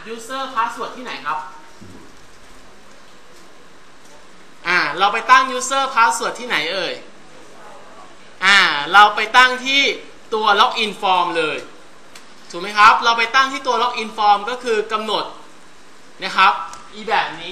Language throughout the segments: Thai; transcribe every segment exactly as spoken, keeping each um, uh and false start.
user password ที่ไหนครับอ่าเราไปตั้ง user password ที่ไหนเอ่ยอ่าเราไปตั้งที่ตัว login form เลยถูกไหมครับเราไปตั้งที่ตัว login form ก็คือกำหนดนะครับอีแบบนี้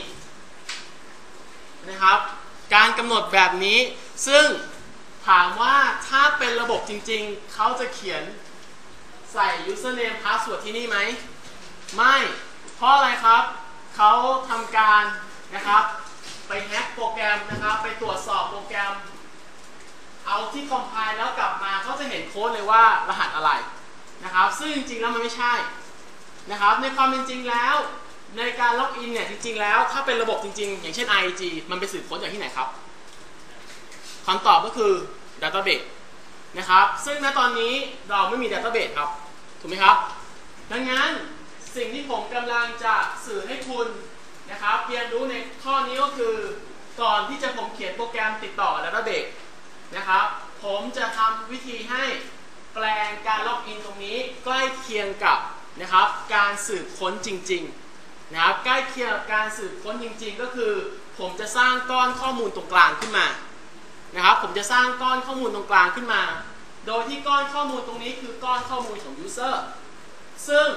นะครับการกำหนดแบบนี้ซึ่งถามว่าถ้าเป็นระบบจริงๆเขาจะเขียนใส่ username password ที่นี่ไหมไม่เพราะอะไรครับเขาทำการนะครับไปแฮกโปรแกรมนะครับไปตรวจสอบโปรแกรมเอาที่คอมไพล์แล้วกลับมาเขาจะเห็นโค้ดเลยว่ารหัสอะไรนะครับซึ่งจริงๆแล้วมันไม่ใช่นะครับในความเป็นจริงแล้วในการล็อกอินเนี่ยจริงๆแล้วถ้าเป็นระบบจริงๆอย่างเช่น ไอ จี มันไปสืบค้นจากที่ไหนครับคำตอบก็คือ Database นะครับซึ่งณตอนนี้เราไม่มี Database ครับถูกไหมครับดังนั้นสิ่งที่ผมกำลังจะสื่อให้คุณนะครับเรียนรู้ในข้อนี้ก็คือก่อนที่จะผมเขียนโปรแกรมติดต่อกับ Database นะครับผมจะทำวิธีให้แปลงการล็อกอินตรงนี้ใกล้เคียงกับนะครับการสืบค้นจริงๆนะครับใกล้เคียงกับการสืบค้นจริงๆก็คือผมจะสร้างก้อนข้อมูลตรงกลางขึ้นมานะครับผมจะสร้างก้อนข้อมูลตรงกลางขึ้นมาโดยที่ก้อนข้อมูลตรงนี้คือก้อนข้อมูลของ user ซึ่ง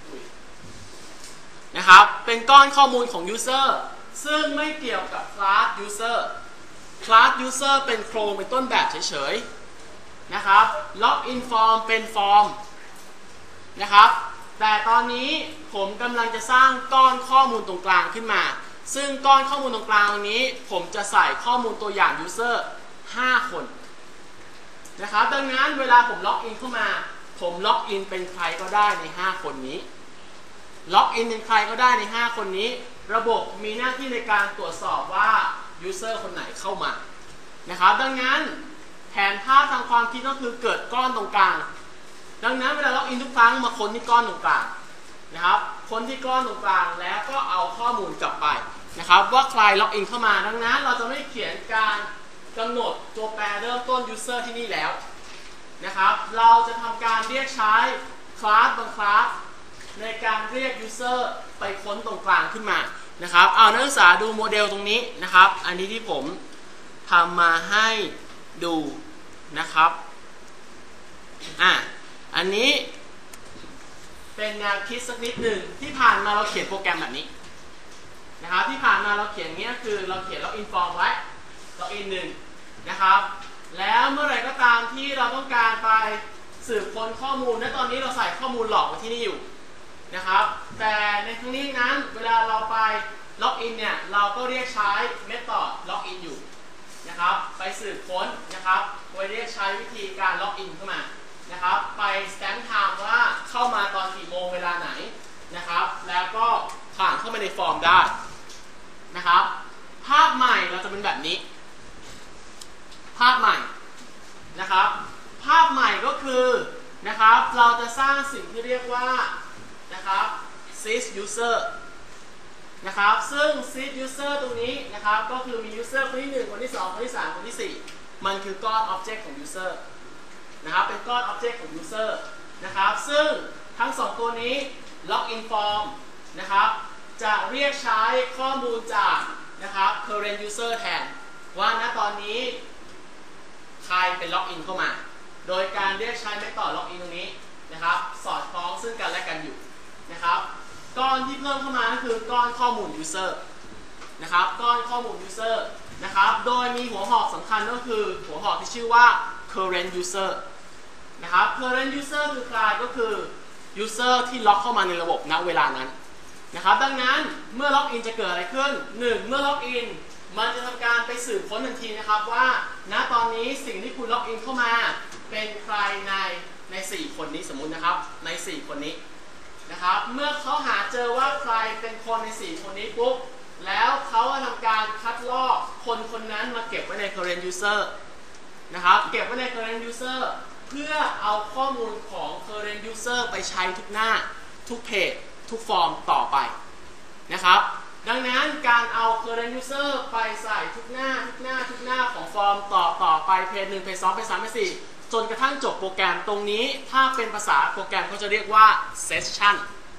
นะครับเป็นก้อนข้อมูลของ user ซึ่งไม่เกี่ยวกับ class user class user เป็นโครงเป็นต้นแบบเฉยๆนะครับ login form เป็นฟอร์มนะครับแต่ตอนนี้ผมกำลังจะสร้างก้อนข้อมูลตรงกลางขึ้นมาซึ่งก้อนข้อมูลตรงกลางตรงนี้ผมจะใส่ข้อมูลตัวอย่าง user ห้าคนนะครับดังนั้นเวลาผมล็อกอินเข้ามาผมล็อกอินเป็นใครก็ได้ในห้าคนนี้ล็อกอินเป็นใครก็ได้ในห้าคนนี้ระบบมีหน้าที่ในการตรวจสอบว่า user คนไหนเข้ามานะครับดังนั้นแผนภาพทางความคิดก็คือเกิดก้อนตรงกลางดังนั้นเวลาล็อกอินทุกครั้งมาค้นที่ก้อนตรงกลางนะครับค้นที่ก้อนตรงกลางแล้วก็เอาข้อมูลกลับไปนะครับว่าใครล็อกอินเข้ามาดังนั้นเราจะไม่เขียนการกำหนดตัวแปรเริ่มต้น user ที่นี่แล้วนะครับเราจะทำการเรียกใช้คลาสบางคลาสในการเรียก user ไปค้นตรงกลางขึ้นมานะครับเอานักศึกษาดูโมเดลตรงนี้นะครับอันนี้ที่ผมทำมาให้ดูนะครับอ่ะอันนี้เป็นแนวคิดสักนิดหนึ่งที่ผ่านมาเราเขียนโปรแกรมแบบนี้นะครับที่ผ่านมาเราเขียนเนี้ยคือเราเขียน login form ไว้ login หนึ่งนะครับแล้วเมื่อไหร่ก็ตามที่เราต้องการไปสืบค้นข้อมูลณตอนนี้เราใส่ข้อมูลหลอกไว้ที่นี่อยู่นะครับแต่ในครั้งนี้นั้นเวลาเราไป login เนี่ยเราก็เรียกใช้ method login อยู่นะครับไปสืบค้นนะครับโดยเรียกใช้วิธีการ login เข้ามานะครับไป stamp time ว่าเข้ามาตอนกี่โมงเวลาไหนนะครับแล้วก็ผ่านเข้ามาในฟอร์มได้นะครับภาพใหม่เราจะเป็นแบบนี้ภาพใหม่นะครับภาพใหม่ก็คือนะครับเราจะสร้างสิ่งที่เรียกว่านะครับ sys user นะครับซึ่ง sys user ตรงนี้นะครับก็คือมี user คนที่หนึ่งคนที่สองคนที่สามคนที่สี่มันคือก้อน object ของ user นะครับเป็นก้อน object ของ user นะครับซึ่งทั้งสองตัวนี้ login form นะครับจะเรียกใช้ข้อมูลจากนะครับ current user แทนว่าณตอนนี้ใครเป็น login เข้ามาโดยการเรียกใช้ method login ตรงนี้นะครับสอดคล้องซึ่งกันและกันอยู่นะครับก้อนที่เพิ่มเข้ามาก็คือก้อนข้อมูล user นะครับก้อนข้อมูล user นะครับโดยมีหัวหอกสำคัญก็คือหัวหอกที่ชื่อว่า current user นะครับ current user คือใครก็คือ user ที่ล็อกเข้ามาในระบบณเวลานั้นนะครับดังนั้นเมื่อล็อกอินจะเกิดอะไรขึ้นหนึ่งเมื่อล็อกอินมันจะทำการไปสืบค้นทันทีนะครับว่าณตอนนี้สิ่งที่คุณล็อกอินเข้ามาเป็นใครในในสี่คนนี้สมมุตินะครับในสี่คนนี้นะครับเมื่อเขาหาเจอว่าใครเป็นคนในสี่คนนี้ปุ๊บแล้วเขาจะทำการคัดลอกคนคนนั้นมาเก็บไว้ใน current user นะครับเก็บไว้ใน current user เพื่อเอาข้อมูลของ current user ไปใช้ทุกหน้าทุกเพจทุกฟอร์มต่อไปนะครับดังนั้นการเอา current user ไปใส่ทุกหน้าทุกหน้าทุกหน้าของฟอร์มต่อต่อไปเพจหนึ่งเพจสองเพจสามเพจสี่จนกระทั่งจบโปรแกรมตรงนี้ถ้าเป็นภาษาโปรแกรมเขาจะเรียกว่า session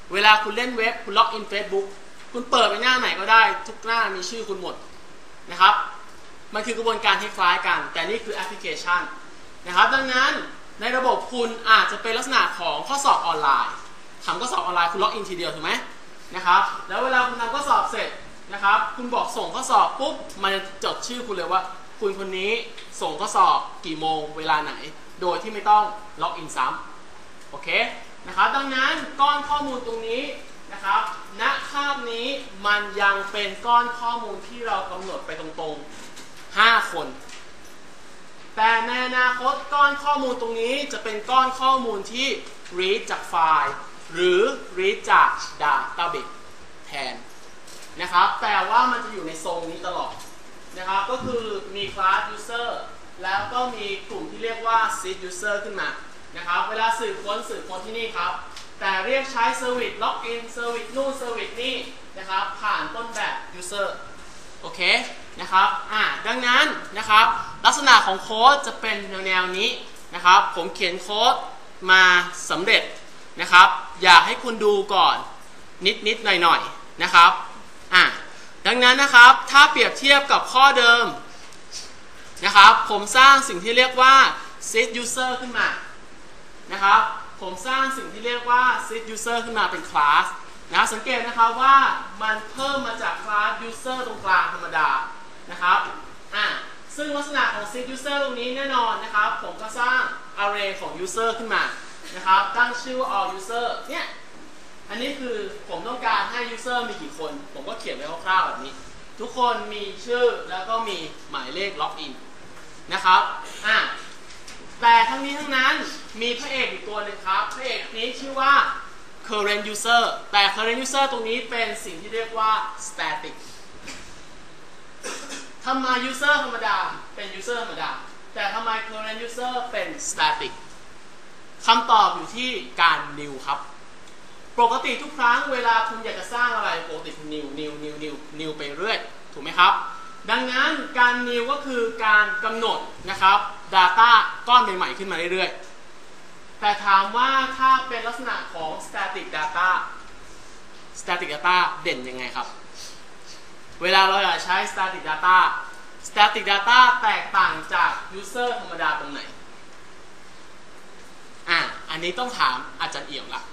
เวลาคุณเล่นเว็บคุณล็อกอิน Facebook คุณเปิดไปหน้าไหนก็ได้ทุกหน้ามีชื่อคุณหมดนะครับมันคือกระบวนการคล้ายๆกันแต่นี่คือแอปพลิเคชันนะครับดังนั้นในระบบคุณอาจจะเป็นลักษณะของข้อสอบออนไลน์ทำข้อสอบออนไลน์คุณล็อกอินทีเดียวถูกไหมนะครับแล้วเวลาคุณทำข้อสอบเสร็จนะครับคุณบอกส่งข้อสอบปุ๊บมันจะจดชื่อคุณเลยว่าคุณคนนี้ส่งข้อสอบกี่โมงเวลาไหนโดยที่ไม่ต้องล็อกอินซ้ำโอเคนะครับดังนั้นก้อนข้อมูลตรงนี้นะครับณภาพนี้มันยังเป็นก้อนข้อมูลที่เรากำหนดไปตรงๆห้าคนแต่ในอนาคตก้อนข้อมูลตรงนี้จะเป็นก้อนข้อมูลที่ read จากไฟล์หรือ read จาก database แทนนะครับแต่ว่ามันจะอยู่ในทรงนี้ตลอดนะครับก็คือมี class user แล้วก็มีกลุ่มที่เรียกว่า sys user ขึ้นมานะครับเวลาสืบค้นสืบค้นที่นี่ครับแต่เรียกใช้ service login service นู่น service นี่นะครับผ่านต้นแบบ user โอเคนะครับอ่าดังนั้นนะครับลักษณะของโค้ดจะเป็นแนวๆนี้นะครับผมเขียนโค้ดมาสำเร็จนะครับอยากให้คุณดูก่อนนิดๆหน่อยๆนะครับอ่าดังนั้นนะครับถ้าเปรียบเทียบกับข้อเดิมนะครับผมสร้างสิ่งที่เรียกว่า sys user ขึ้นมานะครับผมสร้างสิ่งที่เรียกว่า sys user ขึ้นมาเป็นคลาสนะสังเกตนะครับว่ามันเพิ่มมาจากคลาส user ตรงกลางธรรมดานะครับอ่ะซึ่งลักษณะของ sys user ตรงนี้แน่นอนนะครับผมก็สร้าง array ของ user ขึ้นมานะครับตั้งชื่อว่า all user เนี่ยอันนี้คือผมต้องการให้ user มีกี่คนผมก็เขียนไว้คร่าวๆแบบนี้ทุกคนมีชื่อแล้วก็มีหมายเลข login นะครับอ่ะแต่ทั้งนี้ทั้งนั้นมีพระเอกอีกตัวหนึ่งครับพระเอกนี้ชื่อว่า current user แต่ current user ตรงนี้เป็นสิ่งที่เรียกว่า static ทำไม user ธรรมดาเป็น user ธรรมดาแต่ทำไม current user เป็น static คำตอบอยู่ที่การ new ครับปกติทุกครั้งเวลาคุณอยากจะสร้างอะไรปกติคุณ new new new new new ไปเรื่อยถูกไหมครับดังนั้นการ new ก็คือการกำหนดนะครับ data ก้อนใหม่ๆขึ้นมาเรื่อยๆแต่ถามว่าถ้าเป็นลักษณะของ static data static data เด่นยังไงครับเวลาเราอยากใช้ static data static data แตกต่างจาก user ธรรมดาตรงไหนอ่ะอันนี้ต้องถามอาจารย์เอี่ยมละ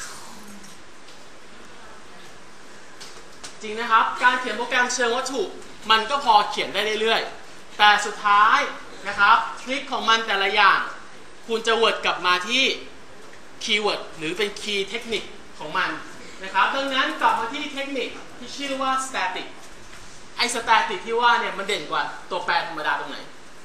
จริงนะครับการเขียนโปรแกรมเชิงวัตถุมันก็พอเขียนได้เรื่อยๆแต่สุดท้ายนะครับทริคของมันแต่ละอย่างคุณจะวอร์ดกลับมาที่คีย์เวิร์ดหรือเป็นคีย์เทคนิคของมันนะครับดังนั้นกลับมาที่เทคนิคที่ชื่อว่า static ไอ้ static ที่ว่าเนี่ยมันเด่นกว่าตัวแปรธรรมดาตรงไหน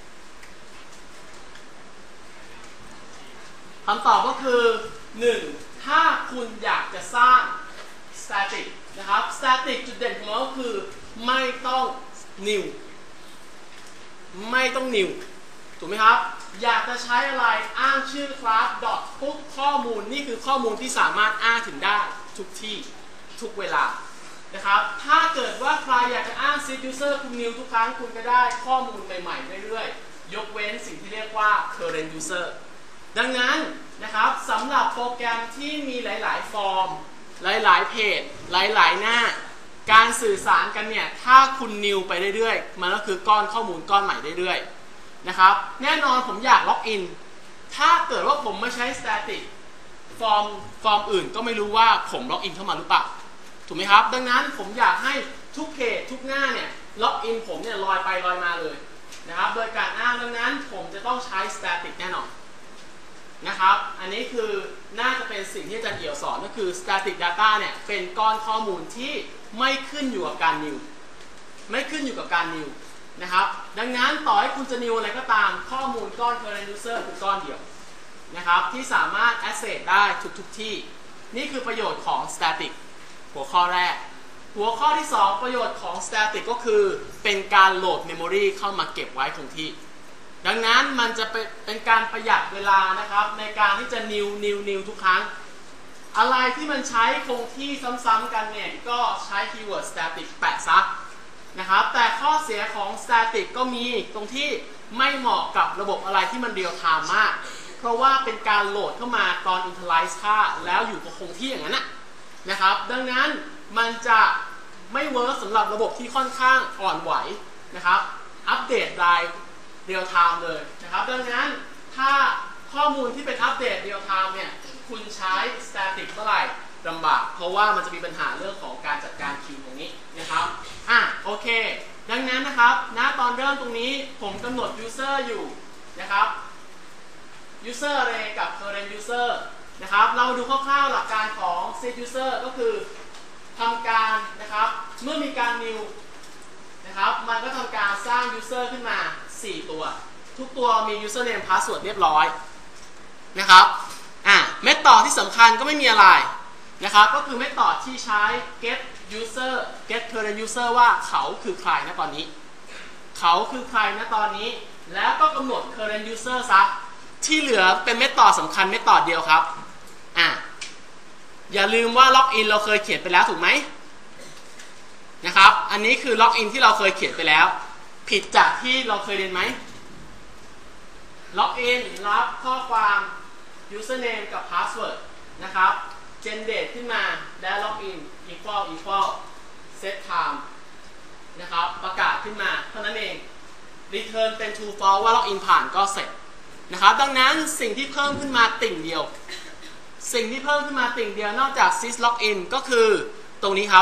คำตอบก็คือหนึ่งถ้าคุณอยากจะสร้าง static นะครับ static จุดเด่นของมันก็คือไม่ต้อง new ไม่ต้อง new ถูกไหมครับอยากจะใช้อะไรอ้างชื่อคลาส dot ปุ๊บข้อมูลนี่คือข้อมูลที่สามารถอ้างถึงได้ทุกที่ทุกเวลานะครับถ้าเกิดว่าใครอยากจะอ้าง sys user คุณ new ทุกครั้งคุณก็ได้ข้อมูลใหม่ๆเรื่อยๆยกเว้นสิ่งที่เรียกว่า current user ดังนั้นนะครับสำหรับโปรแกรมที่มีหลายๆฟอร์มหลายๆเพจหลายๆหน้าการสื่อสารกันเนี่ยถ้าคุณนิวไปเรื่อยๆมันก็คือก้อนข้อมูลก้อนใหม่เรื่อยๆนะครับแน่นอนผมอยากล็อกอินถ้าเกิดว่าผมไม่ใช้ static ฟอร์มฟอร์มอื่นก็ไม่รู้ว่าผมล็อกอินเข้ามาหรือเปล่าถูกไหมครับดังนั้นผมอยากให้ทุกเพจทุกหน้าเนี่ยล็อกอินผมเนี่ยลอยไปลอยมาเลยนะครับโดยการอ้างดังนั้นผมจะต้องใช้ static แน่นอนนะครับอันนี้คือน่าจะเป็นสิ่งที่อาจารย์เอี่ยวสอนก็คือ static data เนี่ยเป็นก้อนข้อมูลที่ไม่ขึ้นอยู่กับการ new ไม่ขึ้นอยู่กับการ new นะครับดังนั้นต่อให้คุณจะ new อะไรก็ตามข้อมูลก้อน current user คือก้อนเดียวนะครับที่สามารถ access ได้ทุกทุกที่นี่คือประโยชน์ของ static หัวข้อแรกหัวข้อที่สองประโยชน์ของ static ก็คือเป็นการโหลด memory เข้ามาเก็บไว้คงที่ดังนั้นมันจะเป็นเป็นการประหยัดเวลานะครับในการที่จะ new new new ทุกครั้งอะไรที่มันใช้คงที่ซ้ำๆกันเนี่ยก็ใช้คีย์เวิร์ด static แปะซะนะครับแต่ข้อเสียของ static ก็มีตรงที่ไม่เหมาะกับระบบอะไรที่มันเรียลไทม์มากเพราะว่าเป็นการโหลดเข้ามาตอน initialize ค่าแล้วอยู่กับคงที่อย่างนั้นนะนะครับดังนั้นมันจะไม่เวิร์กสำหรับระบบที่ค่อนข้างอ่อนไหวนะครับอัปเดตรายเรียลไทม์เลยนะครับดังนั้นถ้าข้อมูลที่เป็นอัปเดตเรียลไทม์เนี่ยคุณใช้ static เมื่อไหร่ลำบากเพราะว่ามันจะมีปัญหาเรื่องของการจัดการคิวตรงนี้นะครับอ่ะโอเคดังนั้นนะครับณตอนเริ่มตรงนี้ผมกำหนด user อยู่นะครับ user array กับ current user นะครับเราดูคร่าวๆหลักการของ set user ก็คือทำการนะครับเมื่อมีการ new นะครับมันก็ทำการสร้าง user ขึ้นมาสี่ตัวทุกตัวมี username password เรียบร้อยนะครับอ่ะเมธอดที่สำคัญก็ไม่มีอะไรนะครับก็คือเมธอดที่ใช้ get user get current user ว่าเขาคือใครณตอนนี้เขาคือใครณตอนนี้แล้วก็กำหนด current user ซะที่เหลือเป็นเมธอดสำคัญเมธอดเดียวครับอ่ะอย่าลืมว่า login เราเคยเขียนไปแล้วถูกไหมนะครับอันนี้คือ login ที่เราเคยเขียนไปแล้วผิดจากที่เราเคยเรียนไหม login รับข้อความ username กับ password นะครับ generate ขึ้นมาและ login equal equal set time นะครับประกาศขึ้นมาเท่านั้นเอง return เป็น true false ว่า login ผ่านก็เสร็จนะครับดังนั้นสิ่งที่เพิ่มขึ้นมาติ่งเดียวสิ่งที่เพิ่มขึ้นมาติ่งเดียวนอกจาก sys login ก็คือตรงนี้ครับ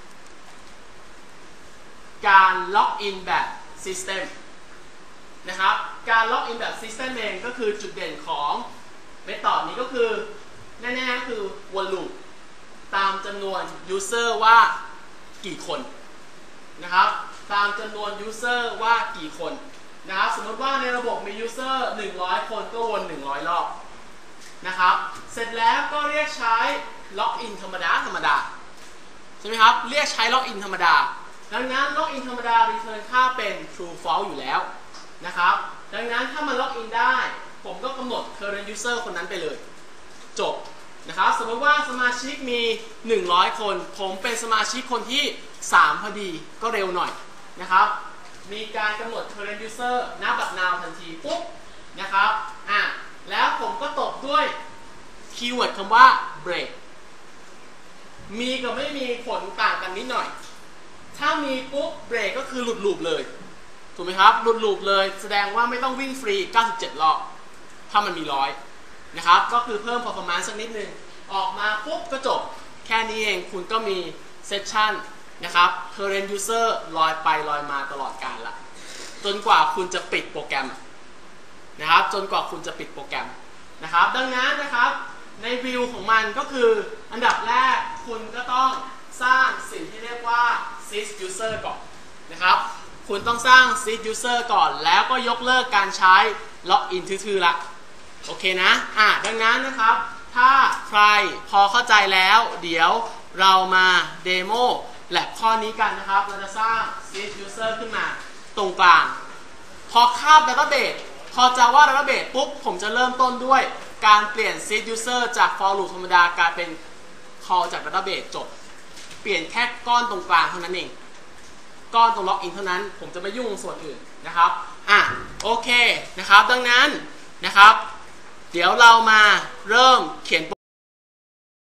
การล็อกอินแบบ System นะครับการล็อกอินแบบ System เองก็คือจุดเด่นของเมธอดนี้ก็คือแน่ๆก็คือวนลูปตามจำนวน User ว่ากี่คนนะครับตามจำนวน User ว่ากี่คนนะครับสมมติว่าในระบบมี User หนึ่งร้อยคนก็วนหนึ่งร้อยรอบนะครับเสร็จแล้วก็เรียกใช้ล็อกอินธรรมดาธรรมดาใช่ไหมครับเรียกใช้ล็อกอินธรรมดาดังนั้นล็อกอินธรรมดา return ค่าเป็น true false อยู่แล้วนะครับดังนั้นถ้ามันล็อกอินได้ผมก็กำหนด current user คนนั้นไปเลยจบนะครับสมมติว่าสมาชิกมีหนึ่งร้อยคนผมเป็นสมาชิกคนที่สามพอดีก็เร็วหน่อยนะครับมีการกำหนด current user ณ บัด now ทันทีปุ๊บนะครับอ่ะแล้วผมก็ตบด้วยคีย์เวิร์ดคำว่า break มีกับไม่มีผลต่างกันนิดหน่อยถ้ามีปุ๊บเบรกก็คือหลุดลูปเลยถูกไหมครับหลุดลูปเลยแสดงว่าไม่ต้องวิ่งฟรีเก้าสิบเจ็ดรอบถ้ามันมีร้อยนะครับก็คือเพิ่ม performance สักนิดนึงออกมาปุ๊บก็จบแค่นี้เองคุณก็มีเซสชั่นนะครับ current user ลอยไปลอยมาตลอดกาลละจนกว่าคุณจะปิดโปรแกรมนะครับจนกว่าคุณจะปิดโปรแกรมนะครับดังนั้นนะครับในวิวของมันก็คืออันดับแรกคุณก็ต้องสร้างสิ่งที่เรียกว่า sys user ก่อนนะครับคุณต้องสร้าง sys user ก่อนแล้วก็ยกเลิกการใช้ login ทื่อๆละโอเคนะอ่ะดังนั้นนะครับถ้าใครพอเข้าใจแล้วเดี๋ยวเรามาเดโมแลบข้อนี้กันนะครับเราจะสร้าง sys user ขึ้นมาตรงกลางพอคาบ database พอ Java database ปุ๊บผมจะเริ่มต้นด้วยการเปลี่ยน sys user จาก for loop ธรรมดากลายเป็น call จาก database จบเปลี่ยนแค่ก้อนตรงกลางเท่านั้นเองก้อนตรงล็อกอินเท่านั้นผมจะไม่ยุ่งส่วนอื่นนะครับอ่ะโอเคนะครับดังนั้นนะครับเดี๋ยวเรามาเริ่มเขียน